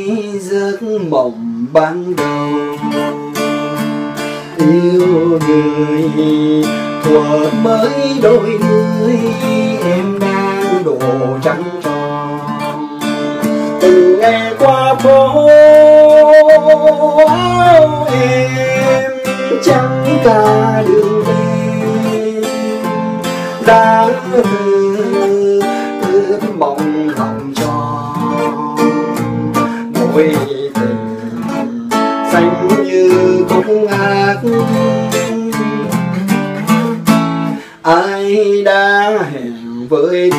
giấc mộng ban đầu. Yêu người thuở mới đôi mươi, em đang đổ trắng tròn. Từng ngày qua phố áo em trắng cả đường về, đã ướt mong lòng tròn. Mối tình xanh như khúc hát, ai đã hẹn với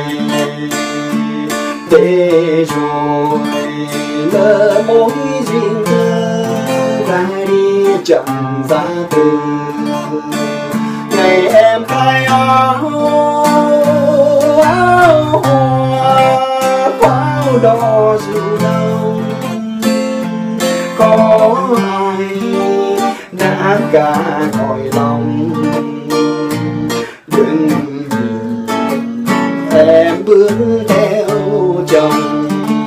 thế rồi lỡ mối duyên thơ ra đi chậm ra từ ngày em khai áo hoa pháo đỏ rượu nồng. Có ai đã cả cõi lòng, đừng nhìn em bước theo chồng.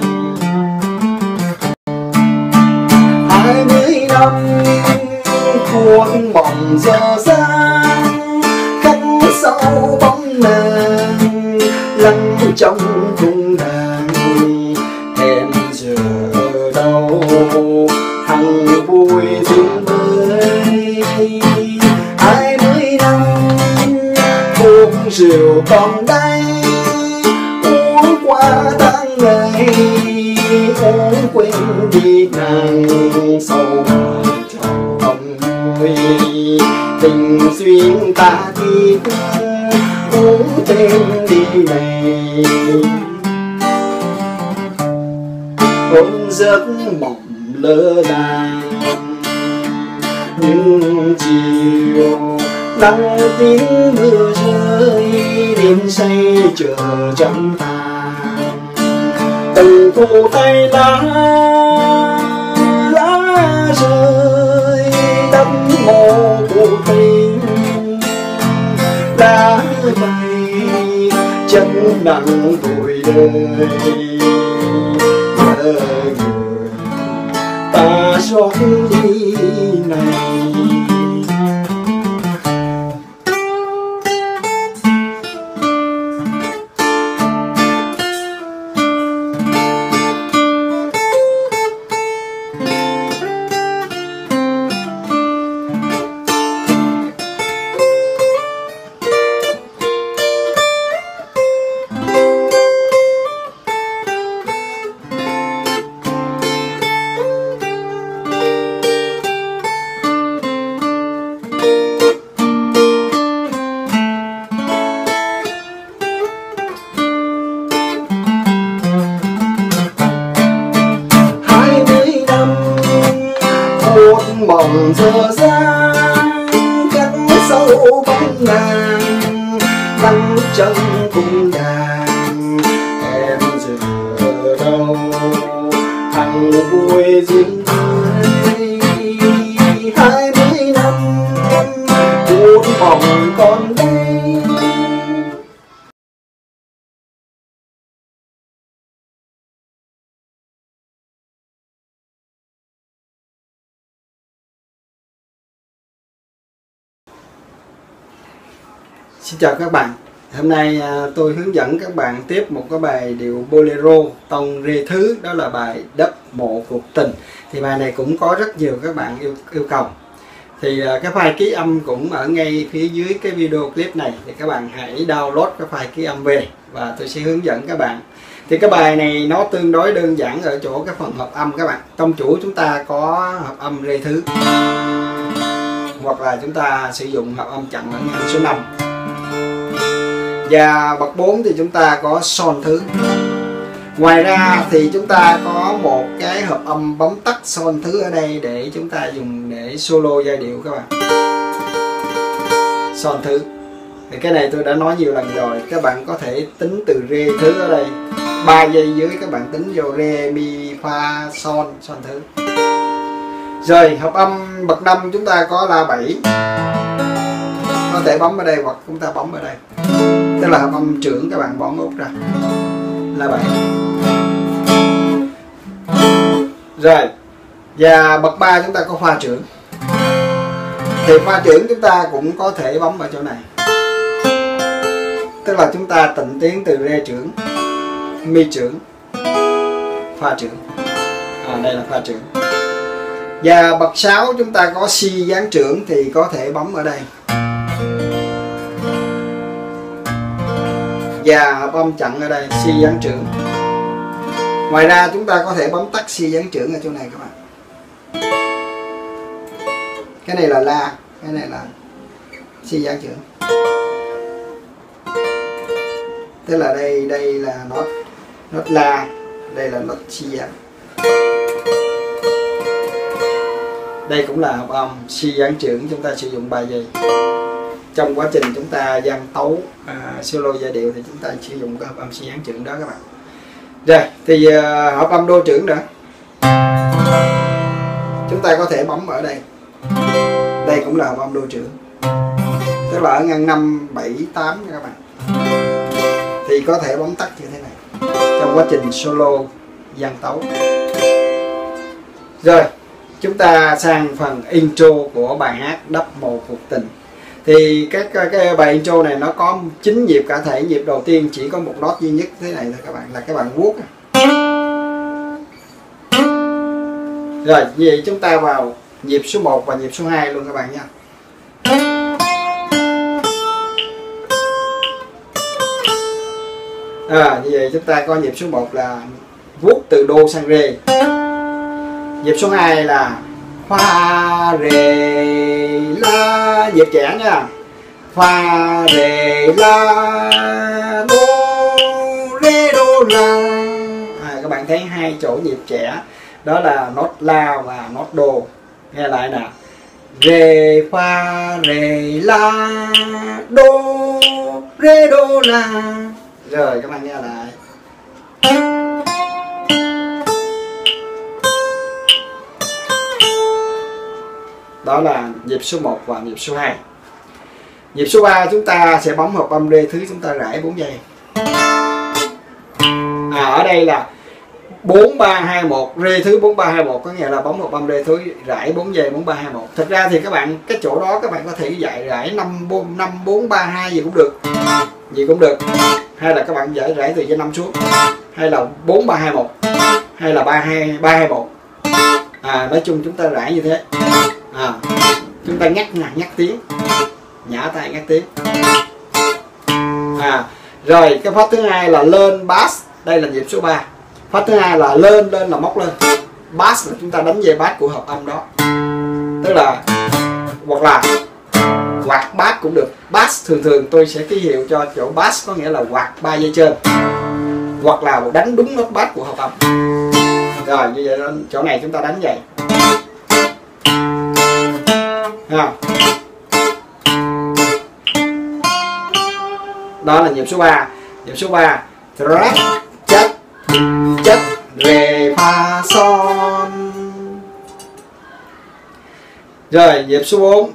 20 năm cuộc mộng dở dang, khắc sâu bóng nàng lắng trong cung đàn. Em giờ đâu hằng vui tiếng mới. 20 năm uống rượu còn đây, uống qua tháng ngày, uống quên đi nàng sâu trong lòng người. Tình duyên ta thiết uống tên đi này, ôm giấc mộng lơ là. Nhưng chiều nắng tiếng mưa rơi, đêm say chờ trắng tàn. Từng thu tay lá rơi đắp mồ cuộc tình, đã bay chân nặng tuổi đời. Nhớ người ta xót đi này. Mộng dở dang cắt sâu bóng nàng lăn trong cung đàn. Em giờ đâu hằng vui duyên mới. 20 năm cuốn mộng còn đây. Xin chào các bạn. Hôm nay tôi hướng dẫn các bạn tiếp một cái bài điệu bolero tông rê thứ, đó là bài Đắp Mộ Cuộc Tình. Thì bài này cũng có rất nhiều các bạn yêu cầu. Thì cái file ký âm cũng ở ngay phía dưới cái video clip này, thì các bạn hãy download cái file ký âm về và tôi sẽ hướng dẫn các bạn. Thì cái bài này nó tương đối đơn giản ở chỗ cái phần hợp âm các bạn. Tông chủ chúng ta có hợp âm rê thứ, hoặc là chúng ta sử dụng hợp âm chặn ở ngang số 5. Và bậc 4 thì chúng ta có son thứ. Ngoài ra thì chúng ta có một cái hợp âm bấm tắt son thứ ở đây để chúng ta dùng để solo giai điệu các bạn. Son thứ thì cái này tôi đã nói nhiều lần rồi, các bạn có thể tính từ rê thứ ở đây 3 giây dưới, các bạn tính vô rê mi fa son son thứ. Rồi hợp âm bậc 5 chúng ta có la 7, có thể bấm ở đây hoặc chúng ta bấm ở đây, tức là hợp âm trưởng các bạn bấm út ra la 7. Rồi, và bậc 3 chúng ta có pha trưởng. Thì pha trưởng chúng ta cũng có thể bấm ở chỗ này. Tức là chúng ta tịnh tiến từ rê trưởng, mi trưởng, pha trưởng. Đây là pha trưởng. Và bậc 6 chúng ta có si giáng trưởng thì có thể bấm ở đây. Và hợp âm chặn ở đây, si giáng trưởng. Ngoài ra chúng ta có thể bấm tắt si giáng trưởng ở chỗ này các bạn. Cái này là la, cái này là si giáng trưởng. Tức là đây là nốt la, đây là nốt si giáng. Đây cũng là hợp âm si giáng trưởng, chúng ta sử dụng 3 giây. Trong quá trình chúng ta gian tấu solo giai điệu thì chúng ta sử dụng cái hợp âm si giáng trưởng đó các bạn. Rồi thì hợp âm đô trưởng nữa. Chúng ta có thể bấm ở đây. Đây cũng là hợp âm đô trưởng. Tức là ở ngăn 5, 7, 8 nha các bạn. Thì có thể bấm tắt như thế này trong quá trình solo gian tấu. Rồi, chúng ta sang phần intro của bài hát Đắp Một Cuộc Tình. Thì cái bài intro này nó có 9 nhịp cả thể. Nhịp đầu tiên chỉ có một nốt duy nhất thế này thôi các bạn, là các bạn vuốt. Rồi, như vậy chúng ta vào nhịp số 1 và nhịp số 2 luôn các bạn nha. Như vậy chúng ta có nhịp số 1 là vuốt từ đô sang rê. Nhịp số 2 là fa rê la, nhịp trẻ nha. Fa rê la đô rê đô la. Các bạn thấy hai chỗ nhịp trẻ đó là nốt la và nốt đô. Nghe lại nè. Rê fa rê la đô rê đô la. Rồi các bạn nghe lại. Đó là nhịp số 1 và nhịp số 2. Nhịp số 3 chúng ta sẽ bấm hợp âm rê thứ, chúng ta rải 4 giây. Ở đây là 4 3 2 1, rê thứ 4 3 2 1 có nghĩa là bấm hợp âm rê thứ rải 4 giây 4 3 2 1. Thật ra thì các bạn cái chỗ đó các bạn có thể dạy rải 5 4 3 2 gì cũng được. Gì cũng được. Hay là các bạn rải từ dây 5 xuống. Hay là 4 3 2 1. Hay là 3 2 1. Nói chung chúng ta rải như thế. Chúng ta nhắc tiếng, nhả tay nhắc tiếng. Rồi cái phát thứ hai là lên bass, đây là nhịp số 3. Phát thứ hai là lên là móc lên. Bass là chúng ta đánh dây bass của hợp âm đó. Tức là hoặc là quạt bass cũng được. Bass thường tôi sẽ ký hiệu cho chỗ bass có nghĩa là quạt 3 giây trên. Hoặc là đánh đúng nốt bass của hợp âm. Rồi như vậy chỗ này chúng ta đánh vậy. Đó là nhịp số 3. Nhịp số 3 chất rê fa son. Rồi nhịp số 4.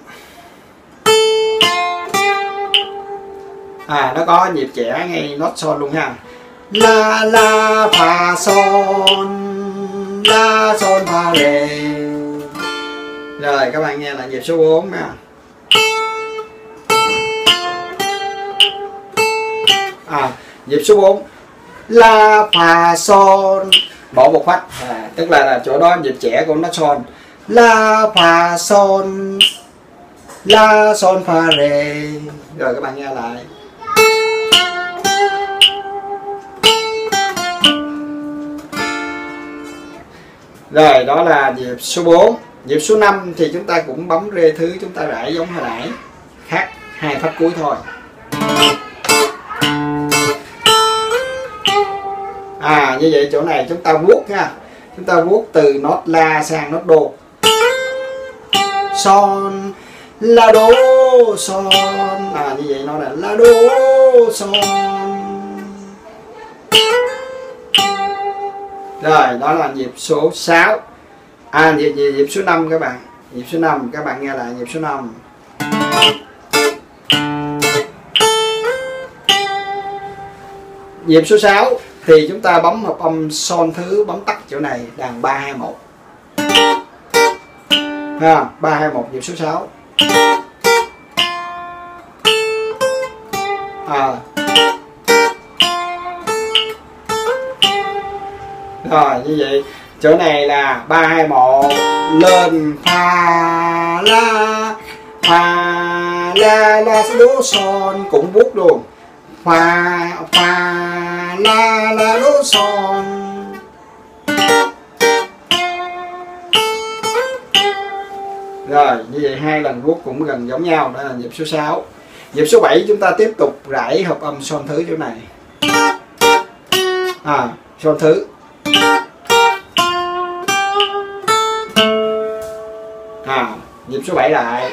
Nó có nhịp trẻ ngay nốt son luôn ha. La la fa son, la son fa rê. Rồi các bạn nghe là nhịp số 4 nha. Nhịp số 4 la fa son, bỏ một phách, tức là chỗ đó nhịp trẻ của nó son. La fa son, la son fa rê. Rồi các bạn nghe lại. Rồi đó là nhịp số 4. Nhịp số 5 thì chúng ta cũng bấm rê thứ, chúng ta rải giống hồi nãy, khác 2 phách cuối thôi. Như vậy chỗ này chúng ta vuốt nha. Chúng ta vuốt từ nốt la sang nốt đô. Son, la đô, son. Như vậy nó là la đô, son. Rồi đó là nhịp số 6. Nhịp số 5 các bạn. Nhịp số 5 các bạn nghe lại nhịp số 5. Nhịp số 6 thì chúng ta bấm hợp âm son thứ, bấm tắt chỗ này, đàn 3 2 1. ha. 3 2 1 nhịp số 6. Rồi như vậy chỗ này là 3 2 1 lên fa la đố son, cũng bút luôn, fa la đố son. Rồi như vậy 2 lần vuốt cũng gần giống nhau, đó là nhịp số 6. Nhịp số 7 chúng ta tiếp tục rải hợp âm son thứ chỗ này. Son thứ. Nhịp số 7 lại.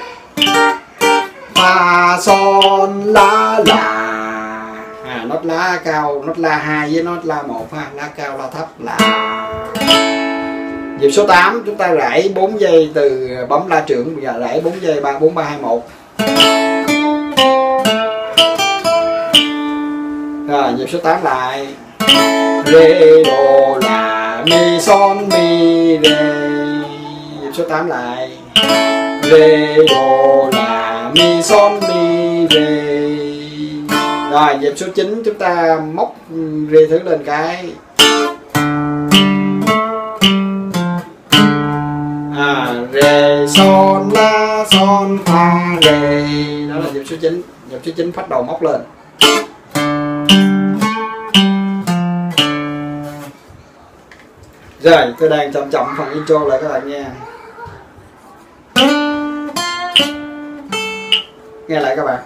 Fa son la là. Nốt lá cao, nốt la 2 với nốt la 1 ha, lá cao la thấp là. Nhịp số 8 chúng ta rải 4 giây từ bấm la trưởng, bây giờ rải 4 giây 3 4 3 2 1. Rồi nhịp số 8 lại. Rê đô la mi son mi rê. Nhịp số 8 lại. Rê đô la mi son mi rê. Rồi nhịp số 9 chúng ta móc rê thứ lên cái. Rê son la son fa rê. Đó là nhịp số 9. Nhịp số 9 bắt đầu móc lên. Rồi tôi đang chậm chậm phần intro lại các bạn nha. Nghe lại các bạn.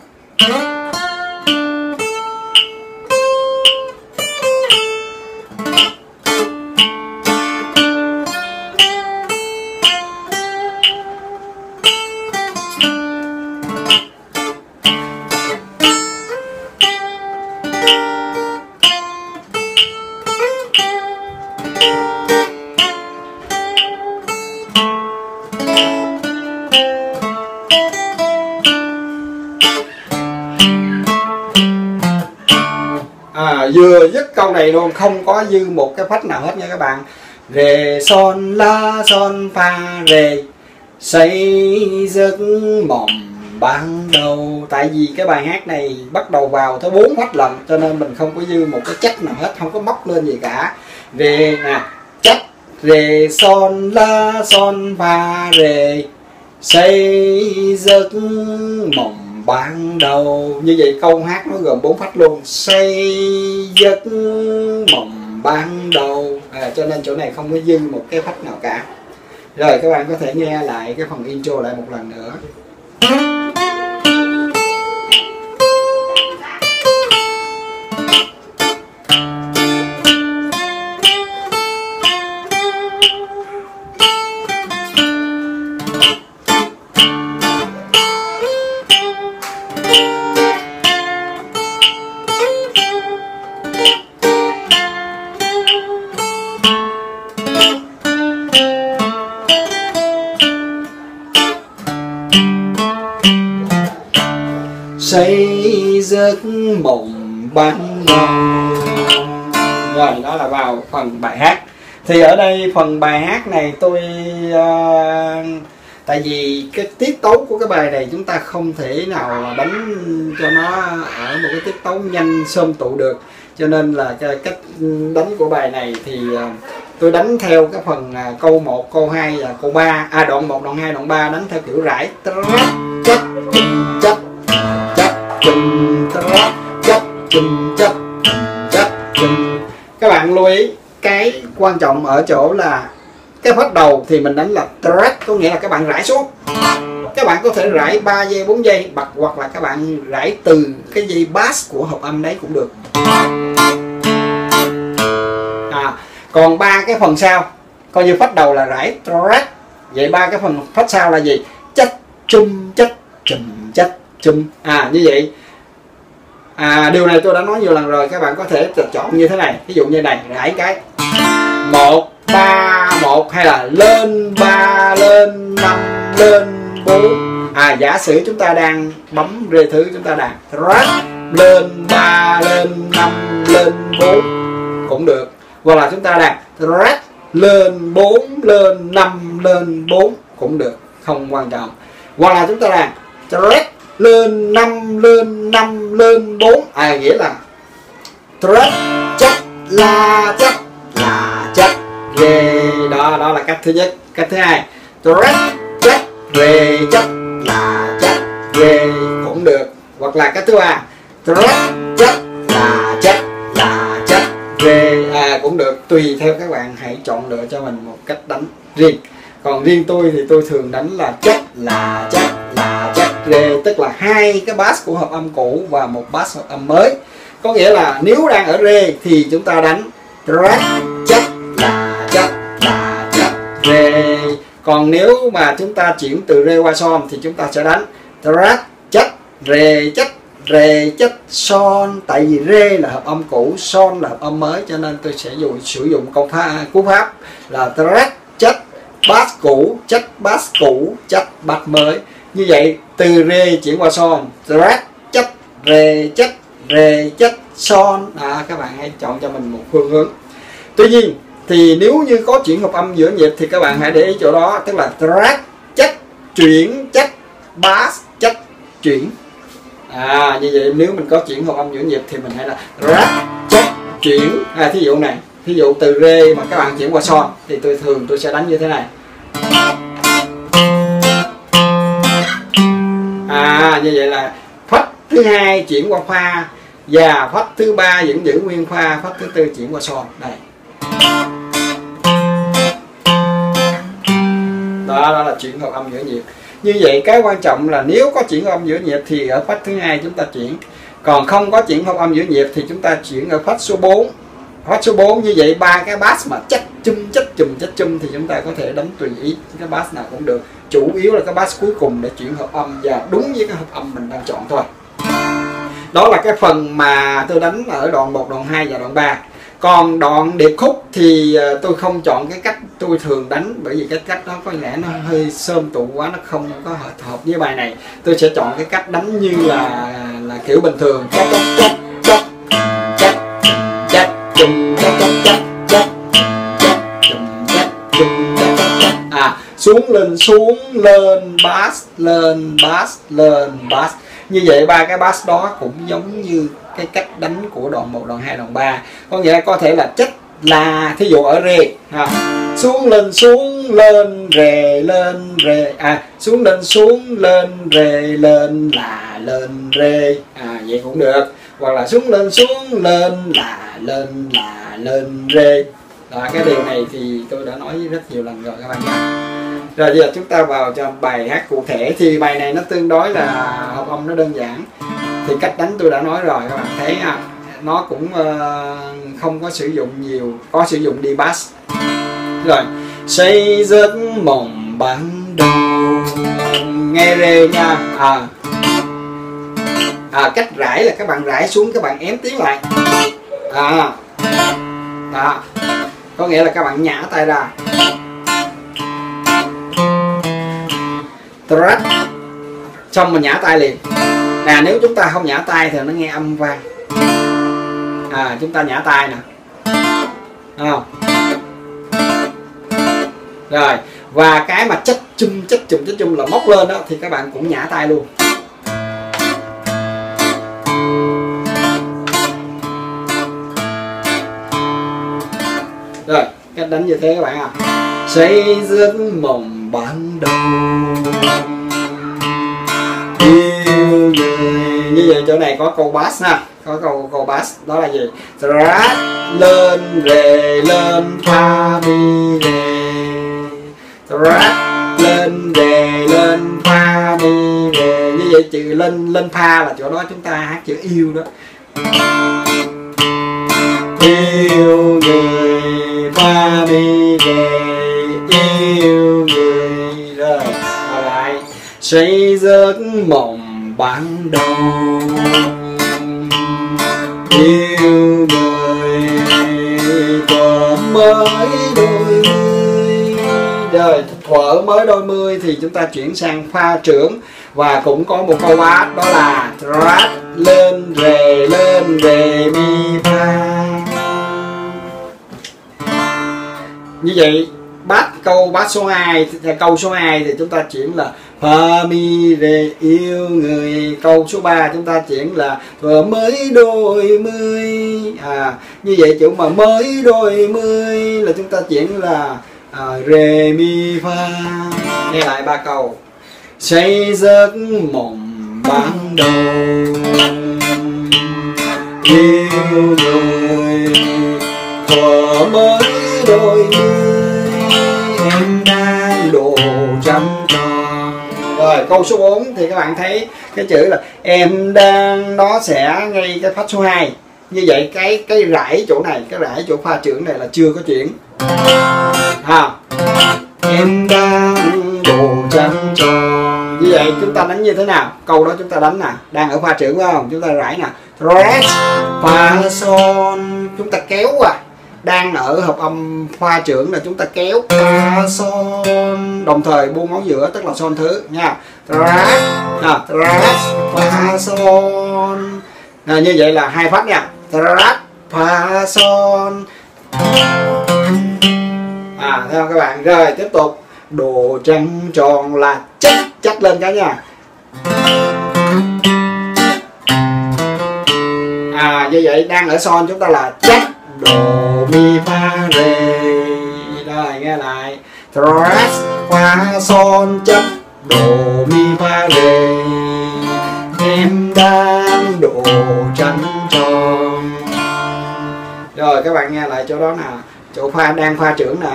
Vừa dứt câu này luôn, không có dư một cái phách nào hết nha các bạn. Rê son la son fa rê, xây giấc mộng ban đầu. Tại vì cái bài hát này bắt đầu vào tới 4 phách lần, cho nên mình không có dư một cái chất nào hết, không có móc lên gì cả. Rê nè, chất rê son la son fa rê, xây giấc mộng ban đầu. Như vậy câu hát nó gồm 4 phách luôn. Xây giấc mộng ban đầu. Cho nên chỗ này không có dư một cái phách nào cả. Rồi các bạn có thể nghe lại cái phần intro lại một lần nữa. Xây giấc mộng ban đầu. Rồi đó là vào phần bài hát. Thì ở đây phần bài hát này tôi tại vì cái tiết tấu của cái bài này chúng ta không thể nào đánh cho nó ở một cái tiết tấu nhanh xôm tụ được, cho nên là cái cách đánh của bài này thì tôi đánh theo cái phần câu 1, câu 2 và câu 3, đoạn 1, đoạn 2, đoạn 3 đánh theo kiểu rải chất chất các bạn lưu ý cái quan trọng ở chỗ là cái phách đầu thì mình đánh là track, có nghĩa là các bạn rải xuống. Các bạn có thể rải 3 giây 4 giây bật, hoặc là các bạn rải từ cái dây bass của hợp âm đấy cũng được. Còn 3 cái phần sau coi như phách đầu là rải track, vậy 3 cái phần phách sau là gì? Chất chum chất chum chất chum. Như vậy điều này tôi đã nói nhiều lần rồi, các bạn có thể chọn như thế này. Ví dụ như này, rải cái 1 3 1, hay là lên 3 lên 5 lên 4. Giả sử chúng ta đang bấm rê thứ, chúng ta đàn track lên 3 lên 5 lên 4 cũng được, hoặc là chúng ta đàn track lên 4 lên 5 lên 4 cũng được. không quan trọng. Hoặc là chúng ta làm trét lên 5 lên 5 lên 4, nghĩa là trét chất la chất là chất rê. Đó là cách thứ nhất. Cách thứ hai, trét chất rê chất là chất rê cũng được. Hoặc là cách thứ ba, trét chất là chất rê cũng được. Tùy theo các bạn, hãy chọn lựa cho mình một cách đánh riêng. Còn riêng tôi thì tôi thường đánh là chất là chất rê, tức là hai cái bass của hợp âm cũ và một bass hợp âm mới. Có nghĩa là nếu đang ở rê thì chúng ta đánh trét chất là chất rê. Còn nếu mà chúng ta chuyển từ rê qua son thì chúng ta sẽ đánh trét chất rê chất son. Tại vì rê là hợp âm cũ, son là hợp âm mới, cho nên tôi sẽ sử dụng cú pháp là trét chất bass cũ chất bass cũ chất bass mới. Như vậy từ rê chuyển qua son, trét chất rê chất son. Các bạn hãy chọn cho mình một phương hướng. Tuy nhiên thì nếu như có chuyển hợp âm giữa nhịp thì các bạn hãy để ý chỗ đó, tức là trét chất chuyển chất bass chất chuyển. Như vậy nếu mình có chuyển hợp âm giữa nhịp thì mình hãy là trét chất chuyển. Thí dụ này, thí dụ từ rê mà các bạn chuyển qua son thì tôi sẽ đánh như thế này. Như vậy là phách thứ hai chuyển qua pha, và phách thứ ba vẫn giữ nguyên pha, phách thứ tư chuyển qua son. Đây. Đó là chuyển hợp âm giữa nhịp. Như vậy cái quan trọng là nếu có chuyển hợp âm giữa nhịp thì ở phách thứ hai chúng ta chuyển. Còn không có chuyển hợp âm giữa nhịp thì chúng ta chuyển ở phách số 4. Phách số 4 như vậy ba cái bass mà chất chum thì chúng ta có thể đánh tùy ý cái bass nào cũng được. Chủ yếu là cái bass cuối cùng để chuyển hợp âm và đúng với cái hợp âm mình đang chọn thôi. Đó là cái phần mà tôi đánh ở đoạn 1, đoạn 2 và đoạn 3. Còn đoạn điệp khúc thì tôi không chọn cái cách tôi thường đánh, bởi vì cái cách đó có lẽ nó hơi xôm tụ quá, nó không có hợp với bài này. Tôi sẽ chọn cái cách đánh như là kiểu bình thường. Xuống lên bass. Như vậy ba cái bass đó cũng giống như cái cách đánh của đoạn 1, đoạn 2, đoạn 3. Có nghĩa là có thể là chất là, thí dụ ở rê xuống lên rê xuống lên rê lên rê, vậy cũng được. Hoặc là xuống lên lên rê. Cái điều này thì tôi đã nói rất nhiều lần rồi các bạn nhé. Rồi giờ chúng ta vào cho bài hát cụ thể. Thì bài này nó tương đối là hợp âm nó đơn giản. Thì cách đánh tôi đã nói rồi, các bạn thấy nó cũng không có sử dụng nhiều, có sử dụng đi bass. Rồi xây giấc mộng ban đầu, nghe rê nha. Cách rải là các bạn rải xuống, các bạn ém tiếng lại. Có nghĩa là các bạn nhả tay ra. Trét xong mình nhả tay liền. Nếu chúng ta không nhả tay thì nó nghe âm vang. Chúng ta nhả tay nè, rồi. Và cái mà chất chum là móc lên đó thì các bạn cũng nhả tay luôn. Rồi cách đánh như thế các bạn xây giấc mộng ban đầu yêu người. Như vậy chỗ này có câu bass nè, có câu bass đó là gì? Trét lên rê lên pha mi rê, trét lên rê lên pha mi rê. Như vậy chữ lên pha là chỗ đó chúng ta hát chữ yêu đó. Yêu người pha mi rê, yêu người. Rồi lại xây giấc mộng ban đầu yêu người thuở mới đôi mươi. Rồi thuở mới đôi mươi thì chúng ta chuyển sang pha trưởng, và cũng có một câu hát đó là trét lên rê mi pha. Như vậy câu bass số 2, câu số 2 thì chúng ta chuyển là fa mi re yêu người. Câu số 3 chúng ta chuyển là vừa mới đôi mươi. Như vậy chữ mà mới đôi mươi là chúng ta chuyển là re mi fa. Nghe lại 3 câu. Say giấc mộng ban đầu yêu người thuở mới đôi mươi em đang độ trăm tròn. Rồi câu số 4 thì các bạn thấy cái chữ là em đang, nó sẽ ngay cái phách số 2. Như vậy cái rải chỗ này, cái rải chỗ pha trưởng này là chưa có chuyển. Em đang độ trăm tròn. Như vậy chúng ta đánh như thế nào? Câu đó chúng ta đánh nè, đang ở pha trưởng phải không? Chúng ta rải nè, res fa son, chúng ta kéo đang ở hợp âm pha trưởng là chúng ta kéo fa son, đồng thời buông ngón giữa tức là son thứ nha. Res fa son. Như vậy là 2 phát nha. Res fa son. Thấy không các bạn? Rồi tiếp tục. Độ trăng tròn là chắc lên cái nha. Như vậy đang ở son chúng ta là chắc đồ mi fa re. Rồi nghe lại. Res fa son chắc đồ mi fa re em đang độ trăng tròn. Rồi các bạn nghe lại chỗ đó nè, chỗ pha đang pha trưởng nè.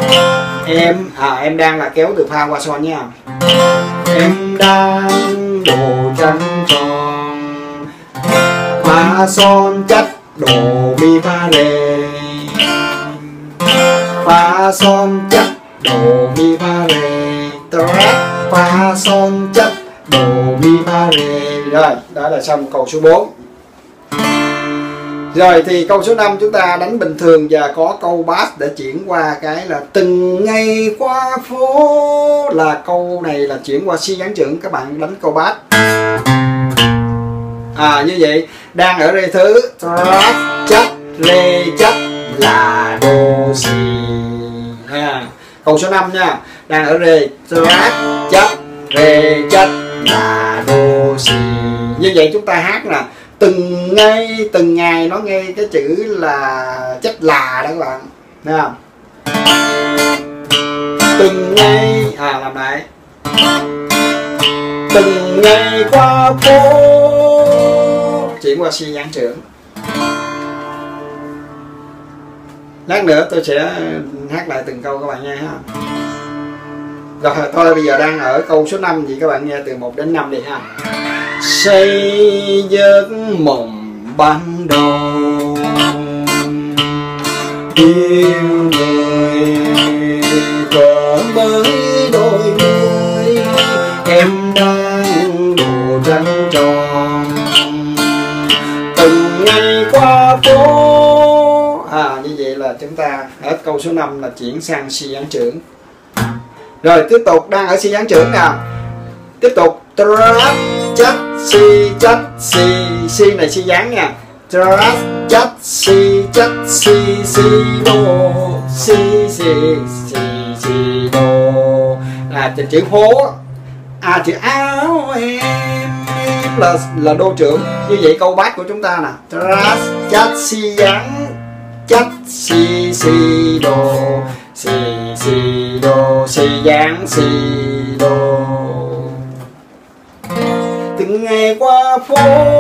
Em đang là kéo từ pha qua son nha. Em đang độ trăng tròn pha son chắc đồ mi fa re. Pha son chắc đồ mi fa re. Pha son chắc đồ mi fa re. Rồi đó là xong câu số 4. Rồi thì câu số 5 chúng ta đánh bình thường và có câu bass để chuyển qua cái là từng ngày qua phố, là câu này là chuyển qua si gián trưởng, các bạn đánh câu bass. Như vậy đang ở rê thứ chắc rê chắc là đô si. Câu số 5 nha, đang ở rê chắc rê chắc là đô si. Như vậy chúng ta hát nè, từng ngày nó nghe cái chữ là chất là đó các bạn, thấy không? Từng ngày làm lại. Từng ngày qua phố, chuyển qua si gián trưởng. Lát nữa tôi sẽ hát lại từng câu các bạn nghe ha. Rồi thôi bây giờ đang ở câu số 5 thì các bạn nghe từ 1 đến 5 đi ha. Say giấc mộng ban đầu yêu người cỡ mới đôi mươi em đang độ trăng tròn từng ngày qua phố. Như vậy là chúng ta hết câu số 5 là chuyển sang si gián trưởng. Rồi tiếp tục đang ở si gián trưởng nào. Tiếp tục chắc si này si gián nha. Chắc si đô si đô là chữ phố. Chữ áo em là đô trưởng. Như vậy câu bass của chúng ta nè, chắc si gián chắc si đô si đô si gián si đô. Từng ngày qua phố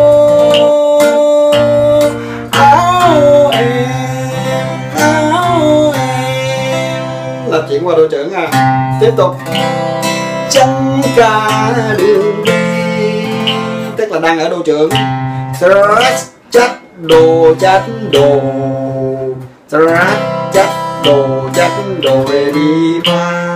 áo em là chuyển qua đô trưởng Tiếp tục chân cả đường đi, tức là đang ở đô trưởng. Chắc đồ chắc đồ re mi fa.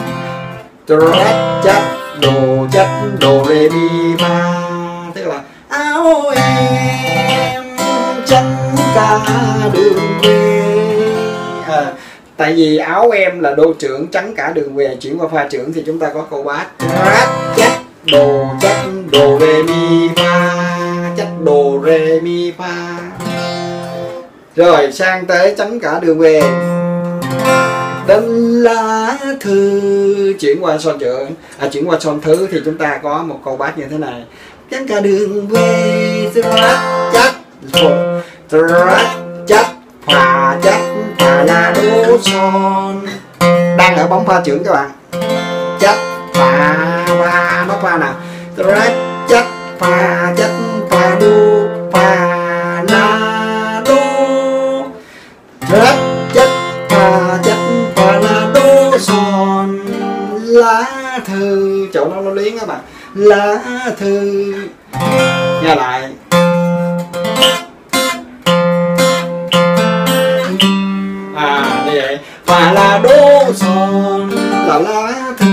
Chắc đồ re mi fa, tức là áo em chân cả đường về. Tại vì áo em là đô trưởng, trắng cả đường về, chuyển qua pha trưởng thì chúng ta có câu bass. Chắc đồ re mi fa, chắc đồ re mi fa. Rồi sang tới trắng cả đường về. Đến lá thư chuyển qua son trưởng, chuyển qua son thứ thì chúng ta có một câu bass như thế này. Gắn cả đường về chắc chắc phà là đô son. Đang ở bóng pha trưởng các bạn. Chắc phà nó pha nào. Chắc phà đô phà la đô. Chắc phà la đô son. Lá thư, chỗ nó liếng các bạn. Lá thư. Nghe lại. Như vậy. Phà la đô son là lá thư.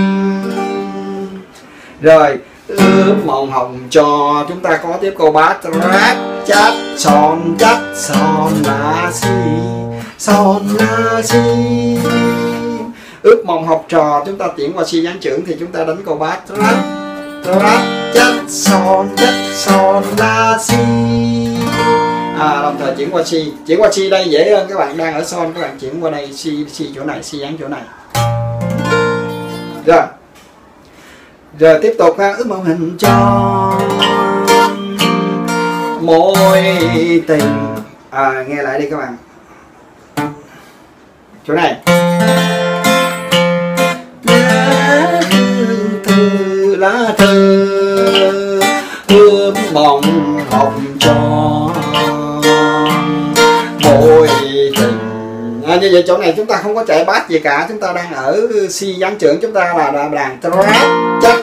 Rồi ướp màu hồng cho chúng ta có tiếp câu bass. Chắc son la si, son la si. Ướp màu học trò chúng ta chuyển qua si gián trưởng thì chúng ta đánh câu bass. Chắc son la si. Đồng thời chuyển qua si đây dễ hơn, các bạn đang ở son các bạn chuyển qua đây si chỗ này, si gián chỗ này. Rồi tiếp tục ha. Ước mong hình cho mối tình. Nghe lại đi các bạn. Chỗ này. Lá thư ướp mong hồng cho mối tình. Như vậy chỗ này chúng ta không có chạy bass gì cả, chúng ta đang ở si gián trưởng, chúng ta là đàn chắc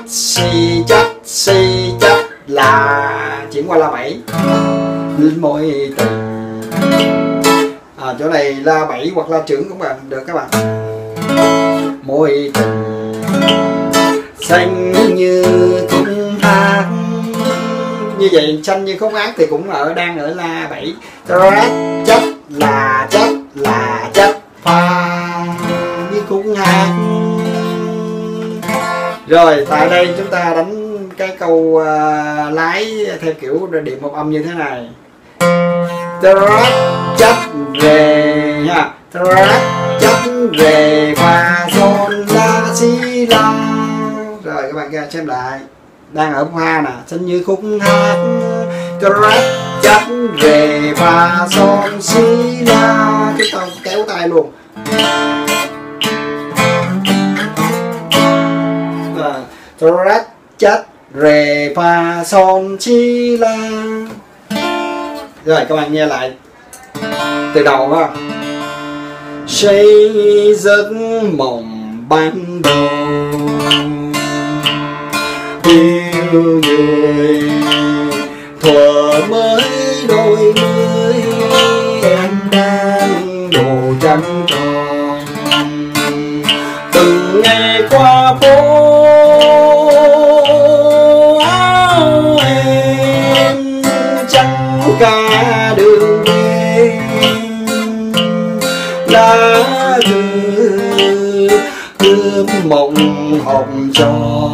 là chuyển qua la 7 mối tình. Chỗ này la 7 hoặc la trưởng cũng được các bạn. Mối tình xanh như khúc hát. Như vậy xanh như khúc hát thì cũng đang ở la 7. Chắc pha như khúc hát. Rồi tại đây chúng ta đánh cái câu lái theo kiểu điệu một âm như thế này. Chắc về nha. Chắc về pha son la si la. Rồi các bạn ra xem lại. Đang ở pha nè, xanh như khúc hát. Chắc về pha son si la. Chúng ta kéo tay luôn. Chắc rề pha son si la. Rồi các bạn nghe lại từ đầu ha. Xây giấc mộng ban đầu yêu người thuở mới đôi mươi. Em đang đồ trắng tròn từng ngày qua phố. Em trắng cả đường về. Lá thư ướp mộng hồng cho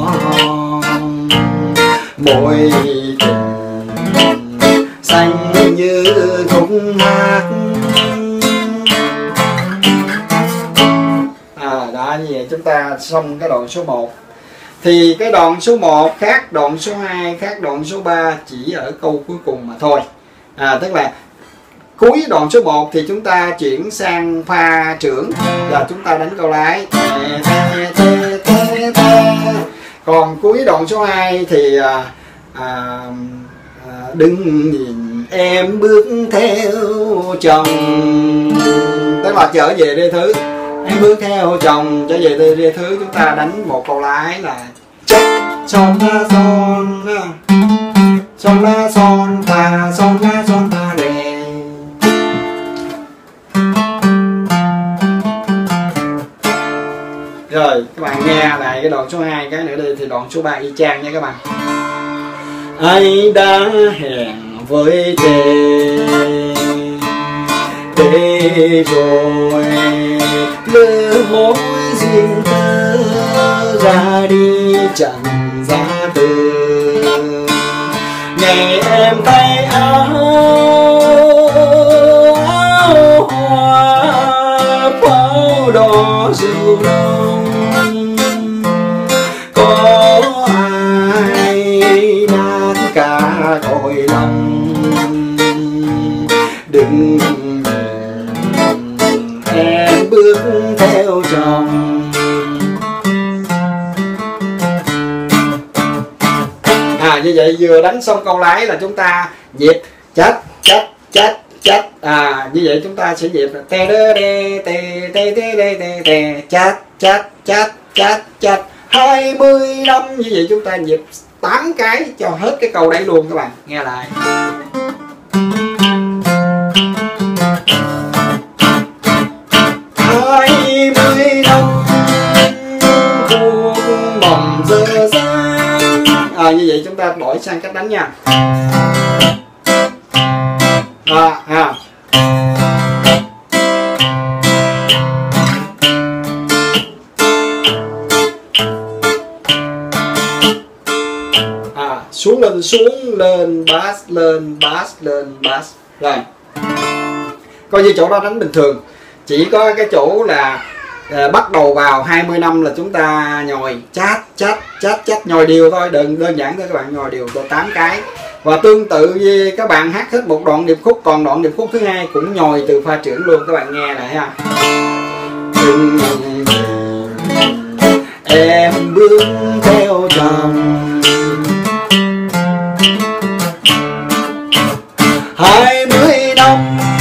mối tình xanh như khúc hát. Đó, như vậy chúng ta xong cái đoạn số 1. Thì cái đoạn số 1 khác đoạn số 2 khác đoạn số 3 chỉ ở câu cuối cùng mà thôi. Tức là cuối đoạn số 1 thì chúng ta chuyển sang pha trưởng và chúng ta đánh câu lái. Còn cuối đoạn số 2 thì đừng nhìn em bước theo chồng. Tức là trở về rê thứ. Em bước theo chồng trở về rê thứ, chúng ta đánh một câu lái là chắc son la son. Son la son ta rê. Rồi các bạn nghe lại cái đoạn số 2 cái nữa đi, thì đoạn số 3 y chang nha các bạn. Ai đã hẹn với tê rồi lỡ mối duyên tơ ra đi chẳng ra từ. Ngày em tay áo hoa pháo đỏ rực có ai nát cả cõi lòng, đừng em bước theo chồng. Như vậy vừa đánh xong câu lái là chúng ta nhịp chát chát chát chát. Như vậy chúng ta sẽ nhịp tê đê đê tê tê tê tê tê tê chát chát chát chát chát 20 năm. Như vậy chúng ta nhịp 8 cái cho hết cái câu đấy luôn các bạn. Nghe lại. Như vậy chúng ta đổi sang cách đánh nha. Xuống lên xuống lên bass lên bass lên bass. Rồi coi như chỗ đó đánh bình thường, chỉ có cái chỗ là bắt đầu vào 20 năm là chúng ta nhồi chát chát chát chát, nhồi đều thôi, đơn giản thôi các bạn, nhồi đều từ 8 cái. Và tương tự như các bạn hát hết một đoạn điệp khúc, còn đoạn điệp khúc thứ hai cũng nhồi từ pha trưởng luôn, các bạn nghe lại ha. Em bước theo chồng 20 năm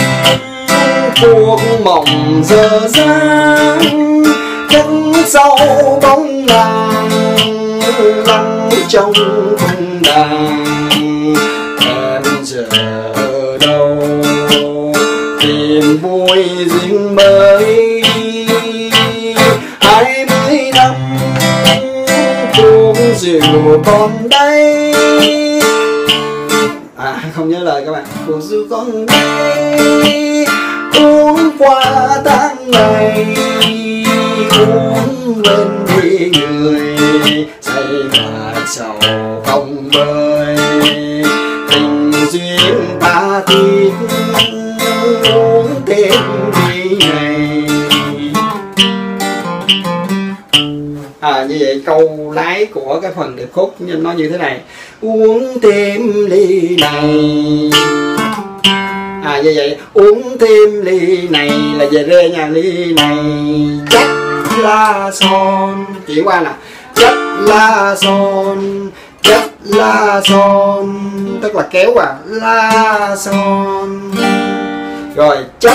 cuộc mộng giờ dang, khắc sâu bóng làng lắng trong không đàn. Em giờ ở đâu tìm vui duyên mới, 20 năm cuộc rượu còn đây. Không nhớ lời các bạn. Cuộc rượu còn đây, uống qua tháng ngày, uống lên đi người, say mà sầu không bơi. Tình duyên ta thiết, uống thêm đi ngày. Như vậy câu lái của cái phần điệp khúc nó như thế này: uống thêm ly này. Như vậy uống thêm ly này là về rê nha. Ly này chắc la son, chuyển qua nè, chắc la son, chắc la son, tức là kéo vào la son. Rồi chắc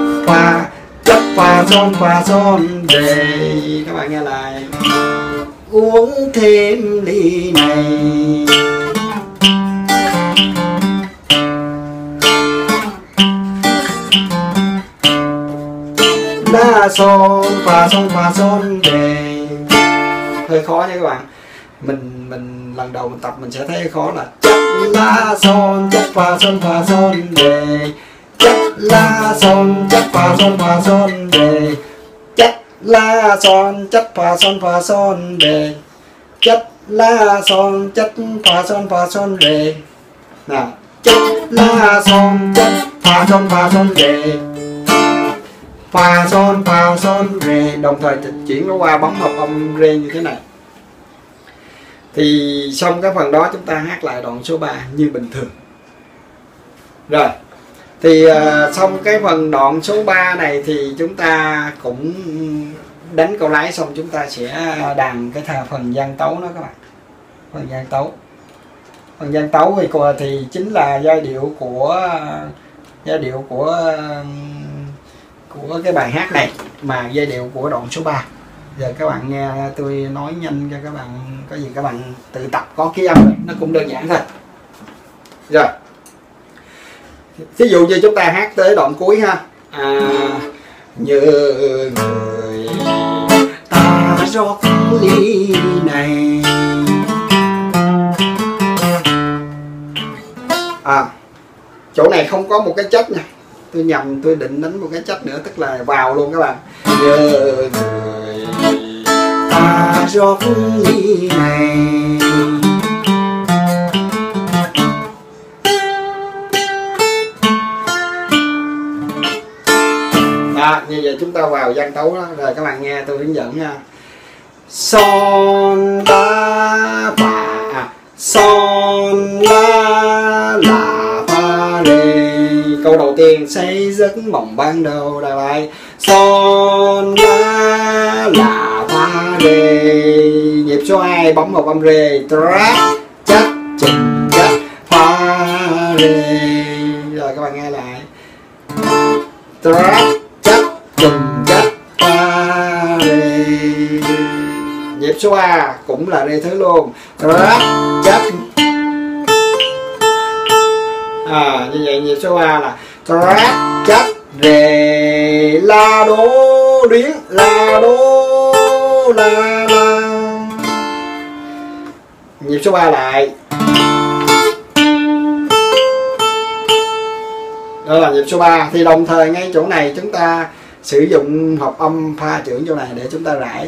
pha son về. Các bạn nghe lại: uống thêm ly này. La son pha son đề. Hơi khó nha các bạn. Mình lần đầu mình tập mình sẽ thấy khó là chắc la son chắc pha son đề, chắc la son chắc pha son đề, chắc la son chắc pha son đề, chắc la son chắc pha son đề. Nào, chắc la son chắc pha son đề, pha son rê, đồng thời chuyển nó qua bấm hợp âm rê như thế này. Thì xong cái phần đó chúng ta hát lại đoạn số 3 như bình thường. Rồi thì xong cái phần đoạn số 3 này thì chúng ta cũng đánh câu lái xong, chúng ta sẽ đàn cái phần gian tấu đó các bạn. Phần gian tấu thì chính là giai điệu của cái bài hát này, mà giai điệu của đoạn số 3. Giờ các bạn nghe tôi nói nhanh cho các bạn, có gì các bạn tự tập, có ký âm nó cũng đơn giản thôi. Rồi thí dụ như chúng ta hát tới đoạn cuối ha. Như người ta rót ly này. Chỗ này không có một cái chất nha, tôi nhầm, tôi định đánh một cái chất nữa, tức là vào luôn các bạn. Như người ta rót ly này. như vậy chúng ta vào gian tấu đó. Rồi các bạn nghe tôi hướng dẫn nha. Son la fa, son la fa rê. Câu đầu tiên say giấc mộng ban đầu. Đọc lại son la fa rê. Nhịp số 2 bấm một âm rê. Trát chắc chừng chắc fa rê. Rồi các bạn nghe lại. Trát chắc chừng chắc fa rê. Nhịp số 3 cũng là rê thứ luôn. Trát chắc. Như vậy nhịp số 3 là trát chắc rê la đố điếng la đố la la. Nhịp số 3 lại. Đó là nhịp số 3. Thì đồng thời ngay chỗ này chúng ta sử dụng hợp âm pha trưởng chỗ này để chúng ta rải.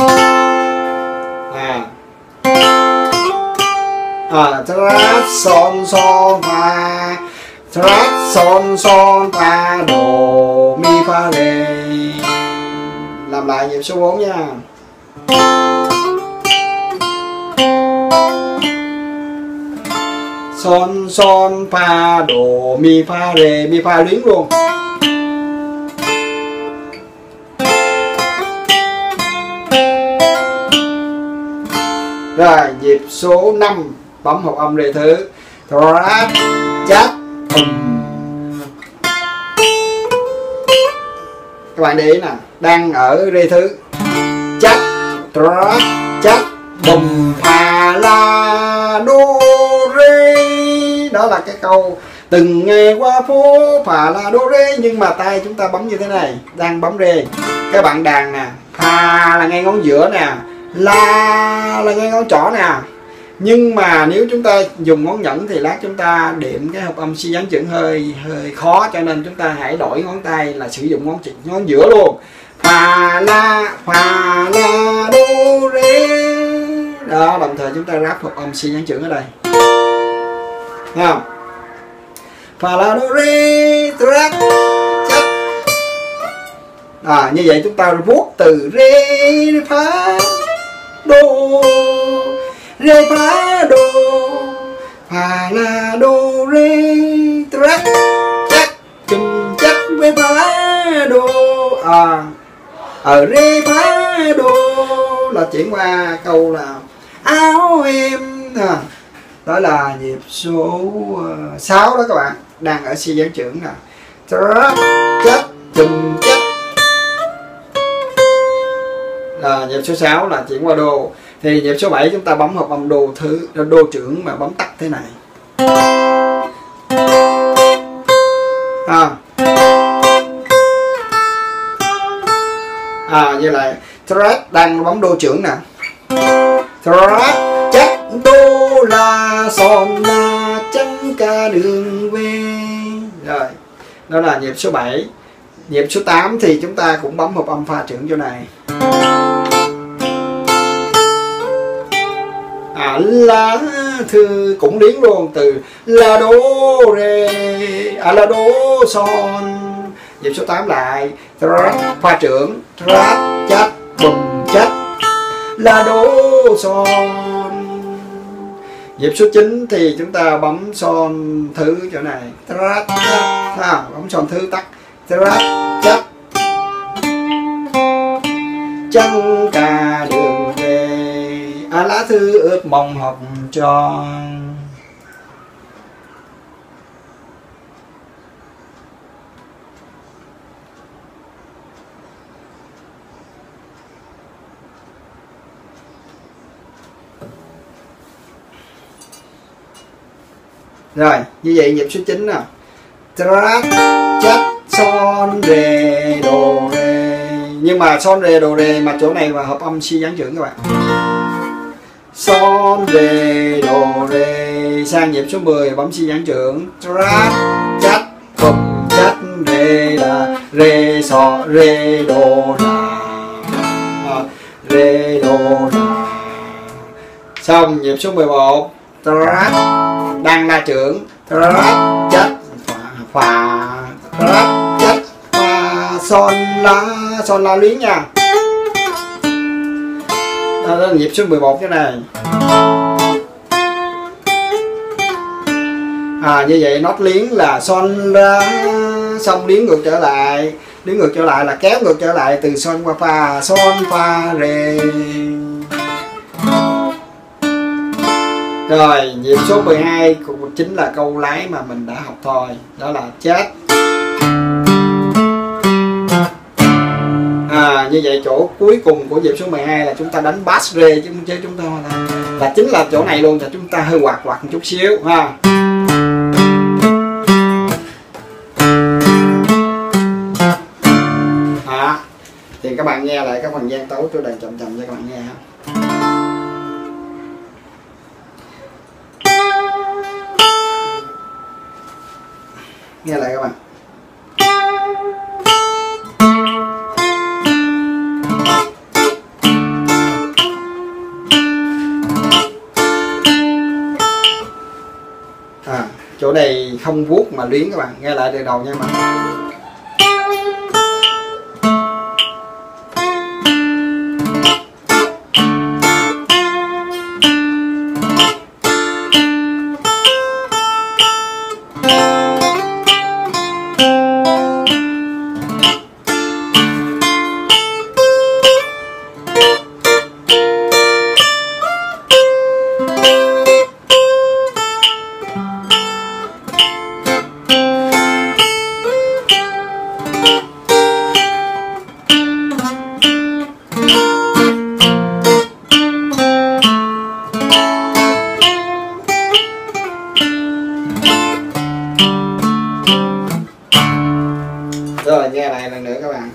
Trát son son fa, trát son son fa đồ mi fa rê. Làm lại nhịp số 4 nha. Son son fa đồ mi fa luyến luôn. Rồi nhịp số 5 bấm hợp âm rê thứ. Trát chắc các bạn để ý nè, đang ở rê thứ. Chắc trát chắc bùm phà la đô rê. Đó là cái câu từng ngày qua phố phà la đô rê, nhưng mà tay chúng ta bấm như thế này, đang bấm rê. Các bạn đàn nè, phà là ngay ngón giữa nè, la là ngay ngón trỏ nè. Nhưng mà nếu chúng ta dùng ngón nhẫn thì lát chúng ta điểm cái hợp âm si dáng chữ hơi khó, cho nên chúng ta hãy đổi ngón tay là sử dụng ngón giữa luôn. Phà la đô rê. Đó, đồng thời chúng ta ráp hợp âm si dáng chữ ở đây. Thấy không? Phà la đô rê trát chắc. Như vậy chúng ta vuốt từ rê phá đô, rê phá đô, phà la đô rê trát chắc chừng chắc rê phá đô. Ở rê phá đô là chuyển qua câu là áo em. Đó là nhịp số 6 đó các bạn, đang ở si dáng trưởng nè. Trát chắc chừng chắc. Nhịp số 6 là chuyển qua đô. Thì nhịp số 7 chúng ta bấm hợp âm đô thứ, đô trưởng mà bấm tắt thế này. Như lại trát đang bấm đô trưởng nè. Trát chắc đô la son la chẳng ca đường về. Rồi, đó là nhịp số 7. Nhịp số 8 thì chúng ta cũng bấm hợp âm pha trưởng chỗ này. La thư cũng điếng luôn, từ la đô rê, la đô son. Nhịp số 8 lại trát pha trưởng, trát chắc bùm chắc la đô son. Nhịp số 9 thì chúng ta bấm son thứ chỗ này, trát chắc, bấm son thứ tắt, trát chắc chẳng ca đường về. Lá thư ước mong học trò. Rồi, như vậy nhịp số 9 nè. Trát chắc son rê đồ rê. Nhưng mà son rê đồ rê mà chỗ này là hợp âm si dáng trưởng các bạn. Son rê đồ rê. Sang nhịp số 10 bấm si dáng trưởng. Trát chắc bùm chắc rê là rê so rê đồ là rê đồ là. Xong nhịp số 11 trát đang la trưởng, trát chắc phà, trát chắc phà son la luyến nha. Đó là nhịp số 11 cái này. Như vậy nốt liến là son la, xong liến ngược trở lại. Liến ngược trở lại là kéo ngược trở lại từ son qua fa, son fa re. Rồi nhịp số 12 cũng chính là câu lái mà mình đã học thôi, đó là chết. Như vậy chỗ cuối cùng của nhịp số 12 là chúng ta đánh bass re, chứ chúng ta là chính là chỗ này luôn, là chúng ta hơi quạt một chút xíu ha. Thì các bạn nghe lại các phần gian tấu tôi đàn chậm chậm cho các bạn nghe ha. Nghe lại các bạn. Chỗ này không vuốt mà luyến các bạn, nghe lại từ đầu nha các bạn. Rồi nghe lại lần nữa các bạn.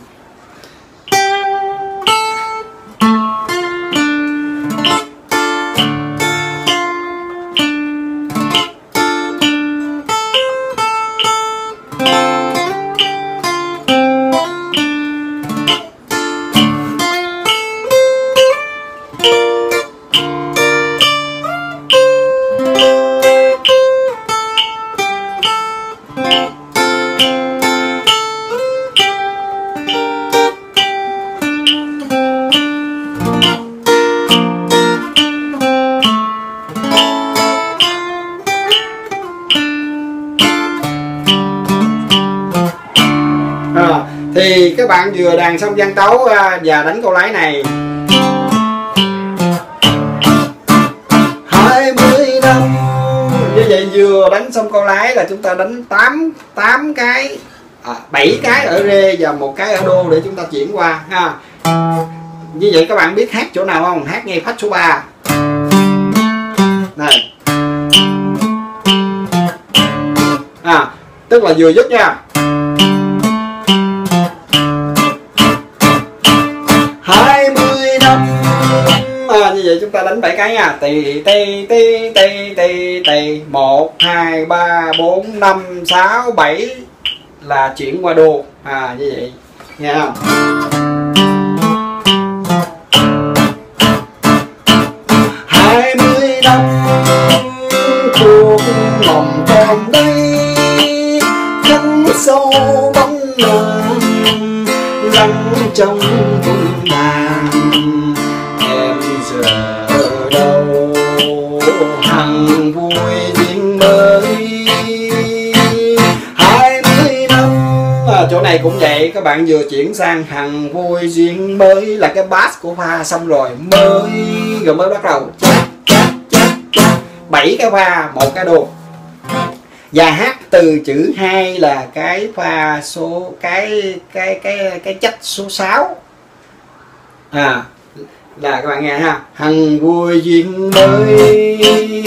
Thì các bạn vừa đàn xong gian tấu và đánh câu lái này. 20 năm. Như vậy vừa đánh xong câu lái là chúng ta đánh 8 cái 7 cái ở rê và 1 cái ở đô để chúng ta chuyển qua ha. Như vậy các bạn biết hát chỗ nào không? Hát ngay phách số 3 này. Tức là vừa dứt nha. 20 năm. Như vậy chúng ta đánh 7 cái nha. Tì tì tì tì tì tì 1 2 3 4 5 6 7 là chuyển qua đô. Như vậy nghe không? Cuộc lòng còn đây khăn sâu bóng nồng lắng trong cung đàn. Em giờ ở đâu hằng vui duyên mới 20 năm. Chỗ này cũng vậy, các bạn vừa chuyển sang hằng vui duyên mới là cái bass của pha xong rồi mới bắt đầu 7 cái pha 1 cái đô, và hát từ chữ 2 là cái pha số cái chất số 6 là các bạn nghe ha. Hằng vui duyên mới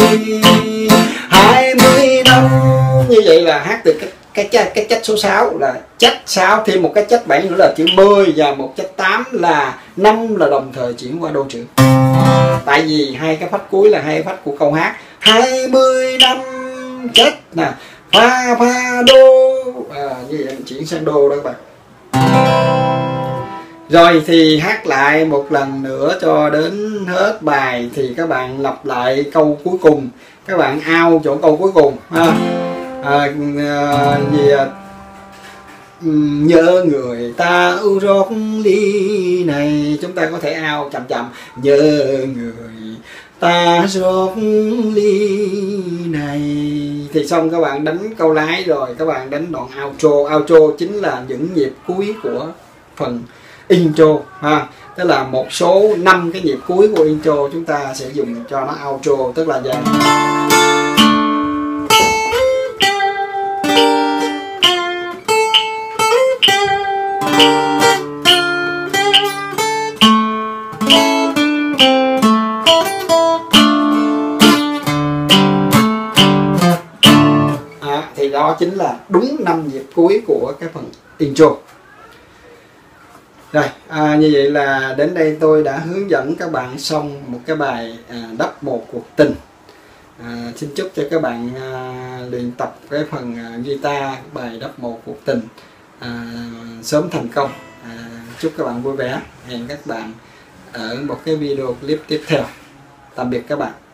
20 năm. Như vậy là hát từ cái chất số 6 là chất 6 thêm một cái chất 7 nữa là chữ 10 và một chất 8 là 5 là đồng thời chuyển qua đô trưởng. Tại vì hai cái phách cuối là hai phách của câu hát 20 năm chết nè, pha đô. Như vậy mình chuyển sang đô đó các bạn. Rồi thì hát lại một lần nữa cho đến hết bài. Thì các bạn lặp lại câu cuối cùng, các bạn ao chỗ câu cuối cùng ha. nhớ người ta ưu rót ly này. Chúng ta có thể ao chậm chậm, nhớ người ta rót ly này. Thì xong các bạn đánh câu lái rồi, các bạn đánh đoạn outro. Outro chính là những nhịp cuối của phần intro ha. Tức là một số 5 cái nhịp cuối của intro chúng ta sẽ dùng cho nó outro, tức là dạng thì đó chính là đúng 5 nhịp cuối của cái phần intro. Rồi, như vậy là đến đây tôi đã hướng dẫn các bạn xong một cái bài đắp một cuộc tình. Xin chúc cho các bạn luyện tập cái phần guitar bài đắp một cuộc tình sớm thành công. Chúc các bạn vui vẻ. Hẹn các bạn ở một cái video clip tiếp theo. Tạm biệt các bạn.